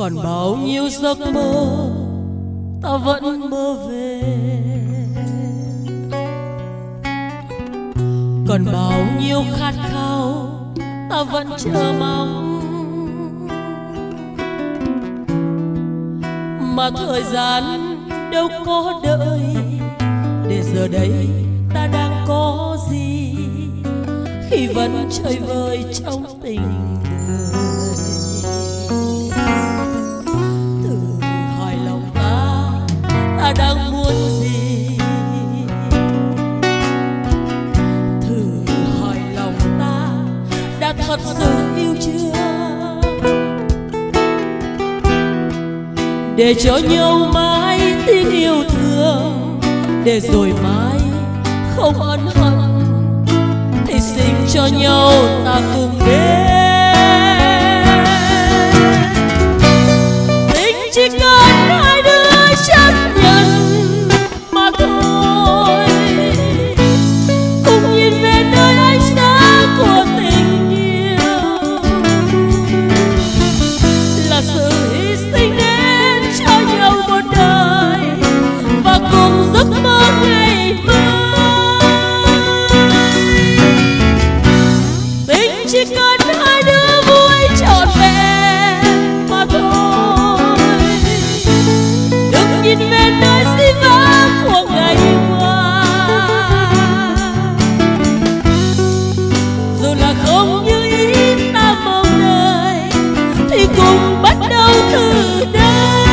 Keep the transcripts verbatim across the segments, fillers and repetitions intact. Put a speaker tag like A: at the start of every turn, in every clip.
A: Còn bao nhiêu giấc mơ ta vẫn mơ về, còn bao nhiêu khát khao ta vẫn chờ mong. Mà thời gian đâu có đợi, để giờ đây ta đang có gì khi vẫn chơi vơi trong tình đời. Tự hỏi lòng ta, ta đang muốn gì? Thử hỏi lòng ta, đã thật sự yêu chưa? Để cho nhau mãi tiếng yêu thương, để rồi mãi không ân hận, thì sinh cho nhau ta cùng đến. Tình chỉ cần hai đứa chấp nhận mà thôi, cùng nhìn về nơi ánh sáng của tình yêu, là sự hy sinh đến cho nhau một đời và cùng giấc mơ ngày mai. Tình chỉ cần hai đứa vui trọn vẹn mà thôi, đừng nhìn về nơi dĩ vãng của ngày qua. Dù là không như ý ta mong đợi, thì cùng bắt đầu từ đây.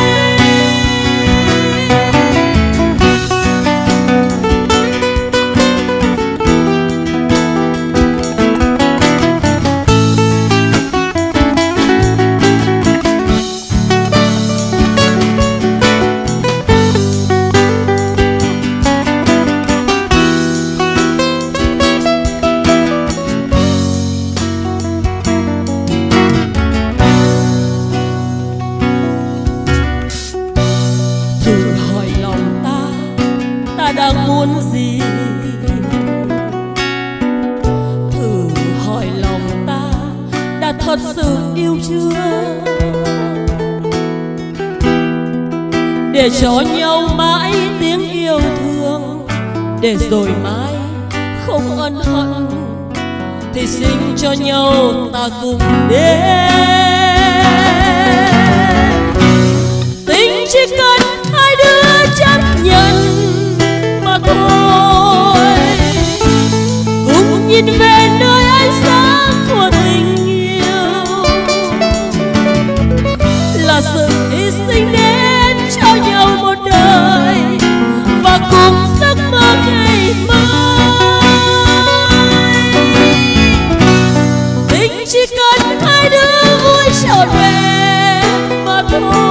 A: Đang muốn gì? Thử hỏi lòng ta, đã thật sự yêu chưa? Để cho nhau mãi tiếng yêu thương, để rồi mãi không ân hận, thì sinh cho nhau ta cùng đến. Tình chỉ cần hai đứa chấp nhận mà thôi, cùng nhìn về nơi ánh sáng của tình yêu, là sự hy sinh đến cho nhau một đời và cùng giấc mơ ngày mai. Tình chỉ cần hai đứa vui trọn vẹn mà thôi,